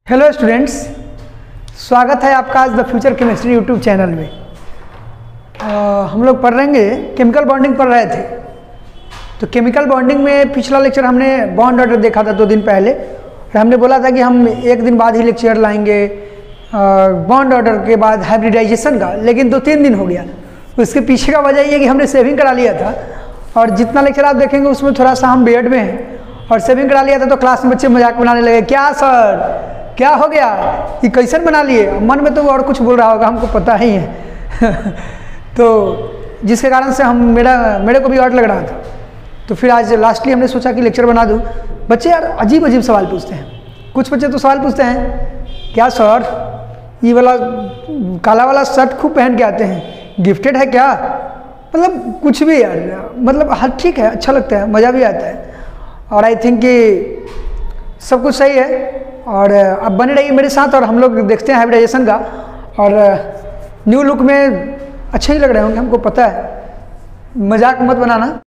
Hello students, स्वागत है आपका आज the future chemistry YouTube channel में। हम लोग पढ़ रहेंगे केमिकल बॉन्डिंग पढ़ रहे थे। तो केमिकल बॉन्डिंग में पिछला लेक्चर हमने बॉन्ड ऑर्डर देखा था 2 दिन पहले, और हमने बोला था कि हम 1 दिन बाद ही लेक्चर लाएंगे बॉन्ड ऑर्डर के बाद हाइब्रिडाइजेशन का, लेकिन 2-3 दिन हो गया। उसके पीछे का वजह ये है कि हमने सेविंग करा लिया था, और जितना लेक्चर आप देखेंगे उसमें थोड़ा सा हम बीएड में हैं और सेविंग करा लिया था। तो क्लास में बच्चे मजाक बनाने लगे, क्या सर क्या हो गया, ये कैसे बना लिए। मन में तो और कुछ बोल रहा होगा, हमको पता ही है तो जिसके कारण से मेरे को भी और लग रहा था। तो फिर आज लास्टली हमने सोचा कि लेक्चर बना दूं। बच्चे यार अजीब अजीब सवाल पूछते हैं। कुछ बच्चे तो सवाल पूछते हैं, क्या सर ये वाला काला वाला शर्ट खूब पहन के आते हैं, गिफ्टेड है क्या। मतलब कुछ भी यार, मतलब हर ठीक है, अच्छा लगता है, मज़ा भी आता है। और आई थिंक कि सब कुछ सही है। और अब बने रहिए मेरे साथ, और हम लोग देखते हैं हाइब्रिडाइजेशन का। और न्यू लुक में अच्छे ही लग रहे होंगे, हमको पता है, मजाक मत बनाना।